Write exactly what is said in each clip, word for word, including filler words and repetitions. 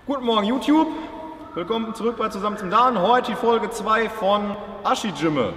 Guten Morgen YouTube, willkommen zurück bei Zusammen zum Dan. Heute die Folge zwei von Ashijimme.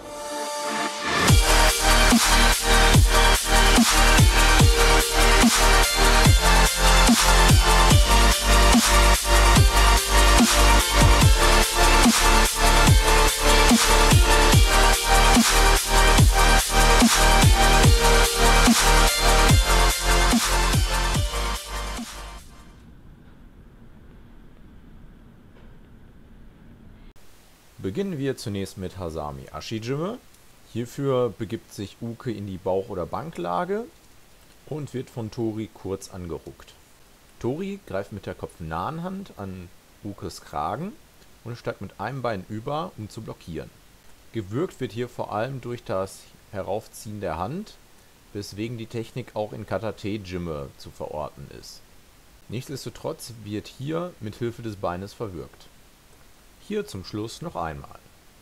Beginnen wir zunächst mit Hasami Ashijimme. Hierfür begibt sich Uke in die Bauch- oder Banklage und wird von Tori kurz angeruckt. Tori greift mit der kopfnahen Hand an Ukes Kragen und steigt mit einem Bein über, um zu blockieren. Gewirkt wird hier vor allem durch das Heraufziehen der Hand, weswegen die Technik auch in Katate-Jimme zu verorten ist. Nichtsdestotrotz wird hier mit Hilfe des Beines verwirkt. Hier zum Schluss noch einmal.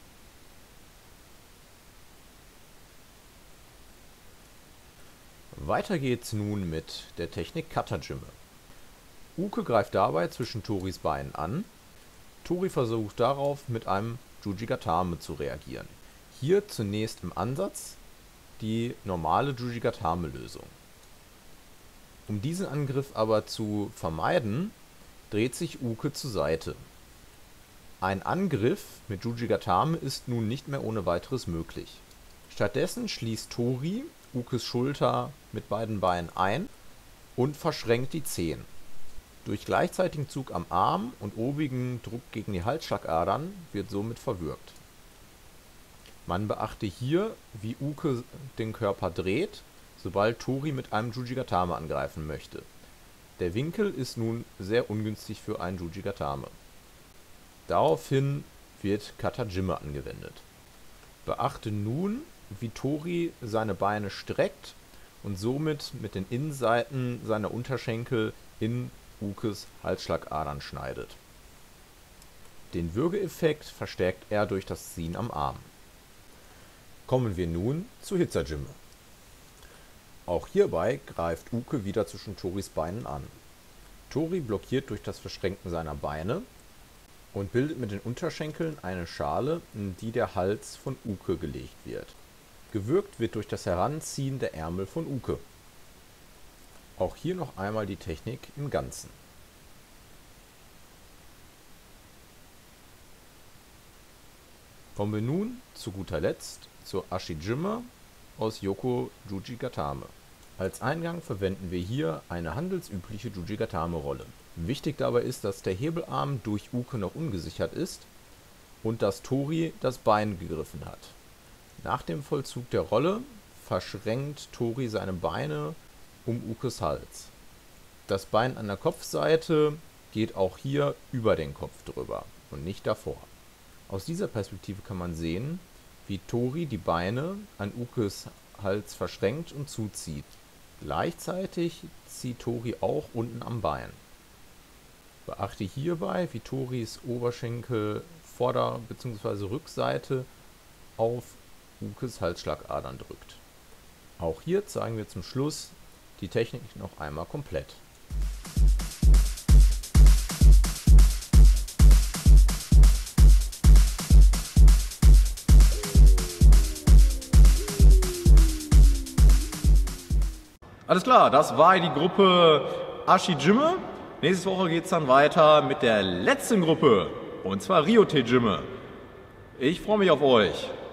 Weiter geht's nun mit der Technik Kata-Jimme. Uke greift dabei zwischen Toris Beinen an. Tori versucht darauf mit einem Jujigatame zu reagieren. Hier zunächst im Ansatz die normale Jujigatame-Lösung. Um diesen Angriff aber zu vermeiden, dreht sich Uke zur Seite. Ein Angriff mit Jujigatame ist nun nicht mehr ohne weiteres möglich. Stattdessen schließt Tori Ukes Schulter mit beiden Beinen ein und verschränkt die Zehen. Durch gleichzeitigen Zug am Arm und obigen Druck gegen die Halsschlagadern wird somit verwirkt. Man beachte hier, wie Uke den Körper dreht, sobald Tori mit einem Jujigatame angreifen möchte. Der Winkel ist nun sehr ungünstig für ein Jujigatame. Daraufhin wird Kata-Jimme angewendet. Beachte nun, wie Tori seine Beine streckt und somit mit den Innenseiten seiner Unterschenkel in Ukes Halsschlagadern schneidet. Den Würgeeffekt verstärkt er durch das Ziehen am Arm. Kommen wir nun zu Hitza-Jimme. Auch hierbei greift Uke wieder zwischen Toris Beinen an. Tori blockiert durch das Verschränken seiner Beine und bildet mit den Unterschenkeln eine Schale, in die der Hals von Uke gelegt wird. Gewirkt wird durch das Heranziehen der Ärmel von Uke. Auch hier noch einmal die Technik im Ganzen. Kommen wir nun zu guter Letzt zur Ashijimme aus Yoko Jujigatame. Als Eingang verwenden wir hier eine handelsübliche Jujigatame-Rolle. Wichtig dabei ist, dass der Hebelarm durch Uke noch ungesichert ist und dass Tori das Bein gegriffen hat. Nach dem Vollzug der Rolle verschränkt Tori seine Beine um Ukes Hals. Das Bein an der Kopfseite geht auch hier über den Kopf drüber und nicht davor. Aus dieser Perspektive kann man sehen, wie Tori die Beine an Ukes Hals verschränkt und zuzieht. Gleichzeitig zieht Tori auch unten am Bein. Beachte hierbei, wie Toris Oberschenkel Vorder- bzw. Rückseite auf Ukes Halsschlagadern drückt. Auch hier zeigen wir zum Schluss die Technik noch einmal komplett. Alles klar, das war die Gruppe Ashijimme. Nächste Woche geht es dann weiter mit der letzten Gruppe, und zwar Ryotei-Jimme. Ich freue mich auf euch.